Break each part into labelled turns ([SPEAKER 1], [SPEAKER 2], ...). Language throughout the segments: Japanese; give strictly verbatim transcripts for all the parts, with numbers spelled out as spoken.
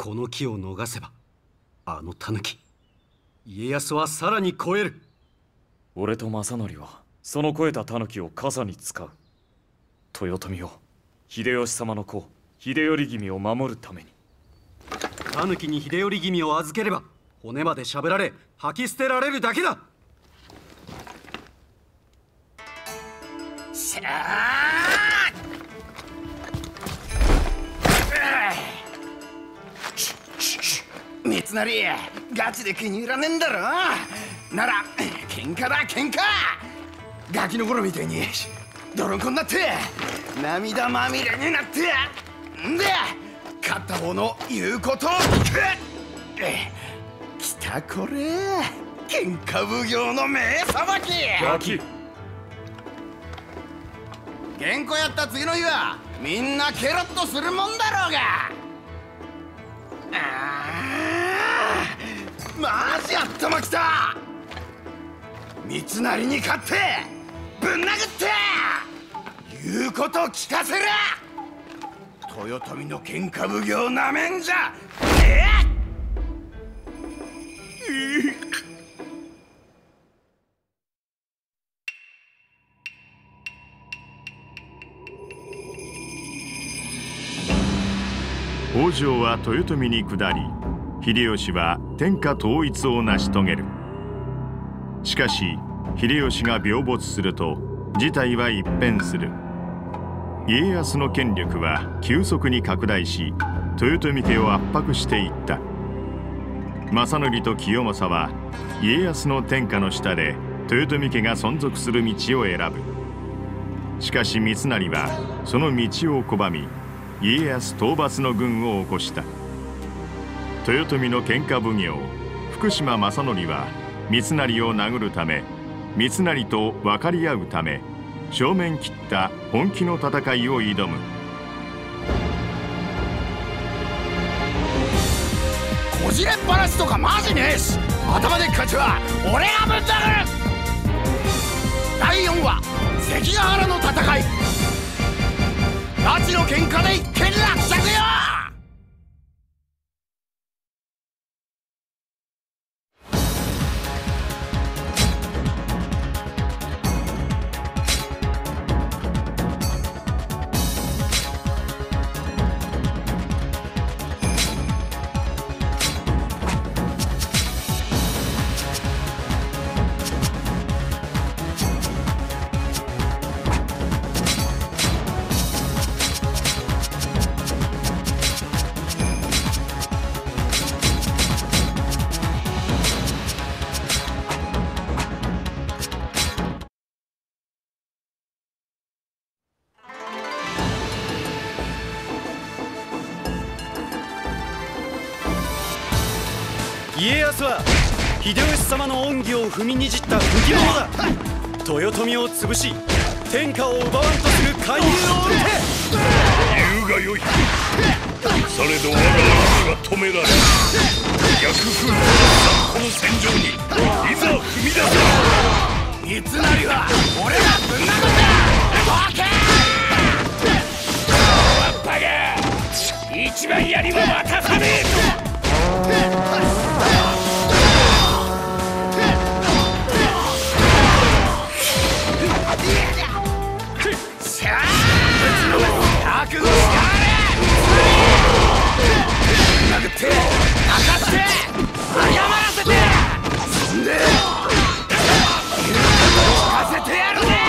[SPEAKER 1] この機を逃せばあの狸家康はさらに超える。
[SPEAKER 2] 俺と正則はその超えた狸を傘に使う。豊臣を秀吉様の子秀頼君を守るために。
[SPEAKER 1] 狸に秀頼君を預ければ骨までしゃべられ吐き捨てられるだけだ。
[SPEAKER 3] しゃあ三成ガチで気に入らねえんだろ。なら喧嘩だ喧嘩。ガキの頃みたいに泥んこになって涙まみれになってんで勝った方の言うことを聞く。来たこれ喧嘩奉行の名さばき。
[SPEAKER 2] ガキ
[SPEAKER 3] 原稿やった次の日はみんなケロッとするもんだろうが。あーマジあったまきた。三成に勝ってぶん殴って言うこと聞かせる。豊臣の喧嘩奉行なめんじゃええ。
[SPEAKER 4] 北条は豊臣に下り、秀吉は天下統一を成し遂げる。しかし秀吉が病没すると事態は一変する。家康の権力は急速に拡大し、豊臣家を圧迫していった。正則と清正は家康の天下の下で豊臣家が存続する道を選ぶ。しかし三成はその道を拒み、家康討伐の軍を起こした。豊臣の喧嘩奉行福島正則は三成を殴るため、三成と分かり合うため、正面切った本気の戦いを挑む。
[SPEAKER 3] こじれっぱなしとかマジねえし、頭でっかちは俺がぶん殴る。だいよんわ関ヶ原の戦い。ガチの喧嘩で一件落着よ。
[SPEAKER 1] 家康は秀吉様の恩義を踏みにじった不義者だ。豊臣を潰し天下を奪わんとする勧誘を受け。
[SPEAKER 5] 言うがよい。されど我が足は止められ、逆風のこの戦場にいざ踏み出せ。
[SPEAKER 3] 三成は俺がぶん殴った。バカが一番槍は渡さねえぞ。しゃあ覚悟しやがれ。殴って泣かせて謝らせて、そんで言うこと聞かせてやるぜ。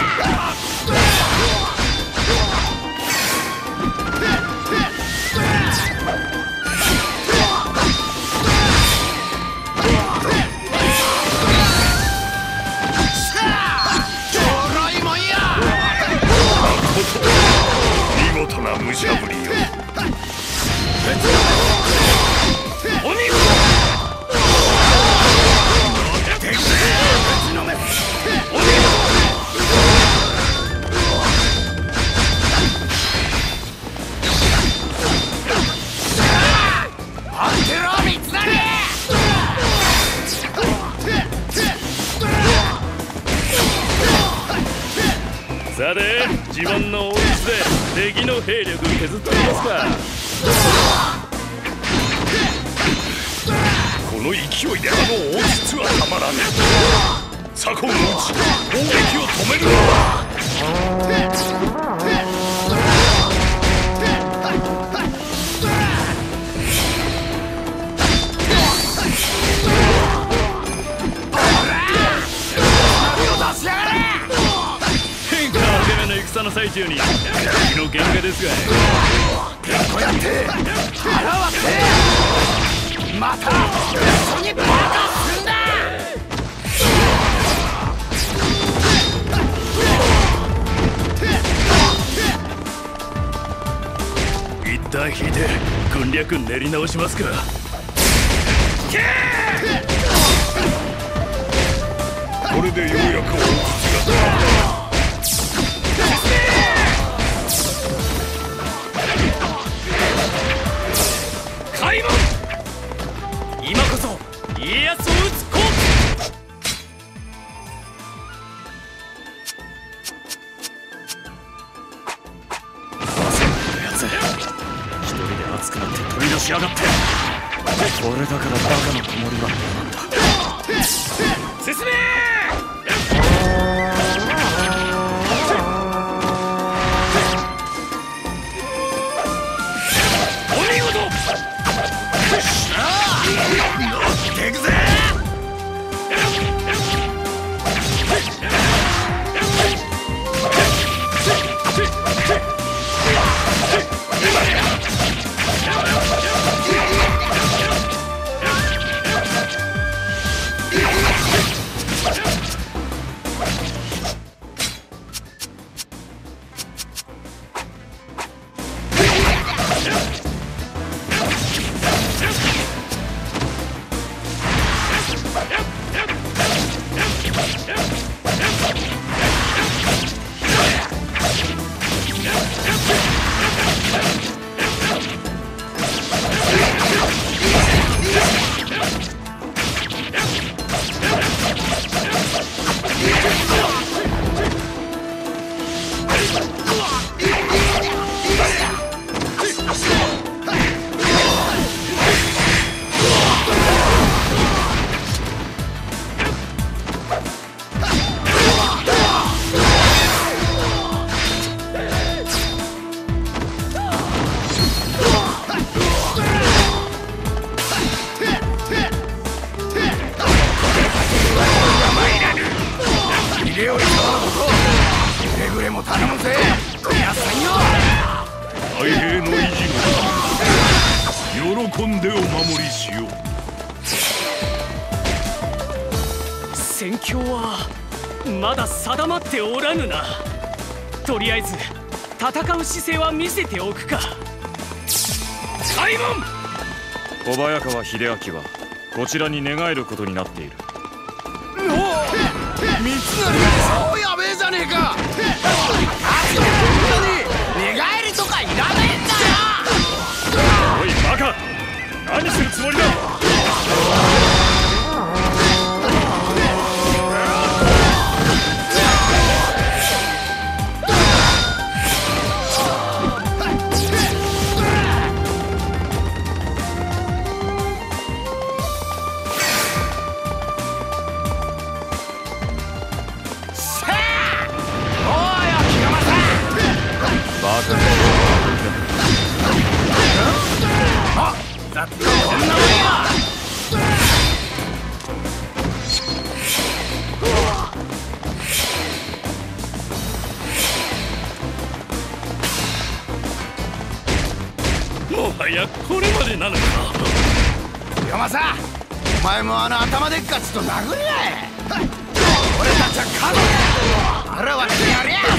[SPEAKER 5] 見事な武者ぶりよ。
[SPEAKER 3] お見事。アンテロ三成。
[SPEAKER 2] さて自慢の大筒で敵の兵力削ってみますか。
[SPEAKER 5] の勢いであの王室はたまらぬ。左近のうち攻撃を止めるのだ。
[SPEAKER 1] 天下を攻めの戦の最中に敵の喧嘩ですが、
[SPEAKER 3] こうやって腹割ってまた一緒にバカすんだ。
[SPEAKER 5] 一旦引いて軍略練り直しますか。これでようやく大口が
[SPEAKER 1] 開門。今こそ家康を討つ好機。
[SPEAKER 2] やつ一人で熱くなって飛び出しやがって。これだからバカの子守はなんだ。
[SPEAKER 1] 進め。お見事。
[SPEAKER 3] 行くぜ。
[SPEAKER 5] 太平の維持のため喜んでお守りしよう。
[SPEAKER 1] 戦況はまだ定まっておらぬな。とりあえず戦う姿勢は見せておくか。開門。
[SPEAKER 2] 小早川秀明はこちらに寝返ることになっている。
[SPEAKER 3] おお、三成が超やべえじゃねえか。寝返りとかいらねえんだよ。
[SPEAKER 2] おいバカ、何するつもりだ。
[SPEAKER 3] だってこんなもんや。
[SPEAKER 5] もはやこれまでなのか。
[SPEAKER 3] 山さん、お前もあの頭でっかちと殴り合え。俺たちは家族。腹割ってやりゃ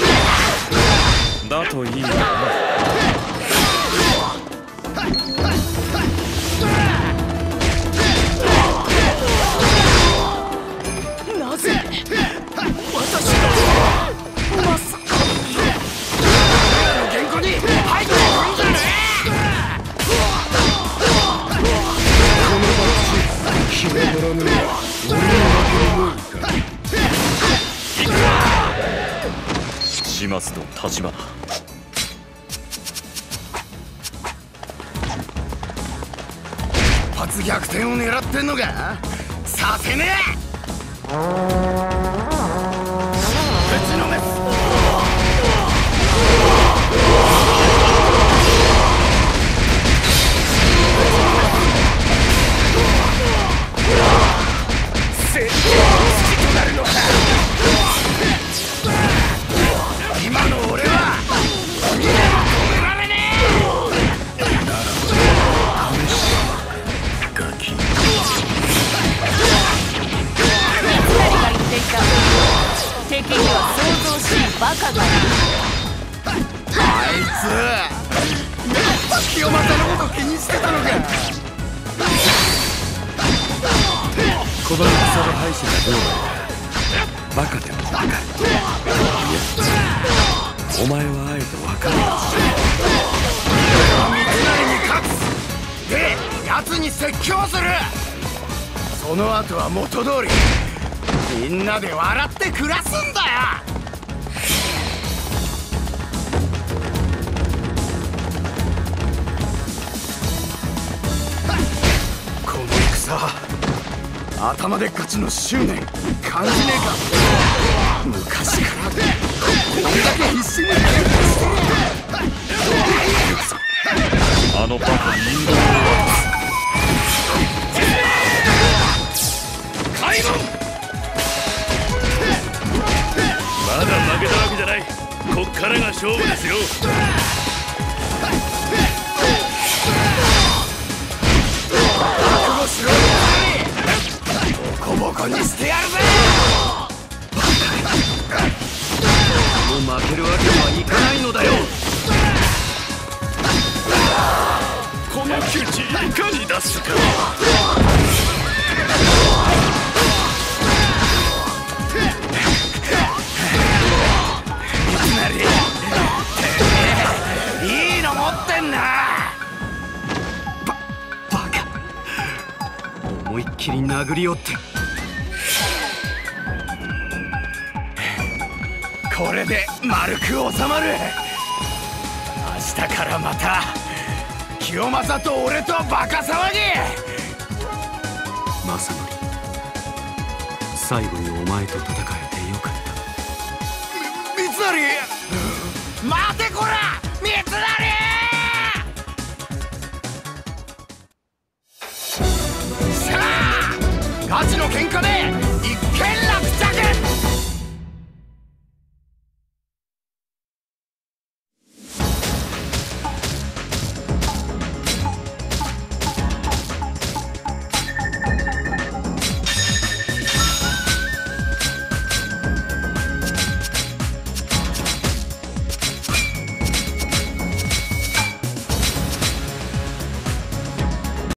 [SPEAKER 2] だといいよな。
[SPEAKER 1] なぜ私がまさか
[SPEAKER 3] 俺らの原稿に入ってくんじゃねえ。
[SPEAKER 5] 決めらぬは俺のだけのもんか。
[SPEAKER 2] 島津と立花、
[SPEAKER 3] 一発つ逆転を狙ってんのか？させねえ。ぶちのめす。戦闘の隙となるのか。今の俺は止められねえ。ガキ。三
[SPEAKER 6] 成が言っていた。敵には想像しいバカがいる。
[SPEAKER 3] あいつやっぱ清正のこと気にしてたのか。
[SPEAKER 7] この戦の敗者がどうなるかバカでも分かる。いやお前はあえて分かる。
[SPEAKER 3] 三成に勝つで奴に説教する。その後は元通りみんなで笑って暮らすんだよ。この戦頭で勝ちの執念感じねえか。昔からこんだけ必死にやって
[SPEAKER 2] あのバカに引導を渡す。
[SPEAKER 5] 開門。まだ負けたわけじゃない。こっからが勝負ですよ。
[SPEAKER 3] 覚悟しろ。ボコボコにしてやるぜ。
[SPEAKER 7] もう負けるわけにはいかないのだよ。
[SPEAKER 5] この窮地いかに出すか。
[SPEAKER 3] いいの持ってんな。ババカ。
[SPEAKER 7] 思いっきり殴り寄って
[SPEAKER 3] これで丸く収まる。明日からまた清正と俺とバカ騒ぎ。
[SPEAKER 7] 正則、最後にお前と戦えてよかった。
[SPEAKER 3] 三成、待てこら三成。さあガチの喧嘩で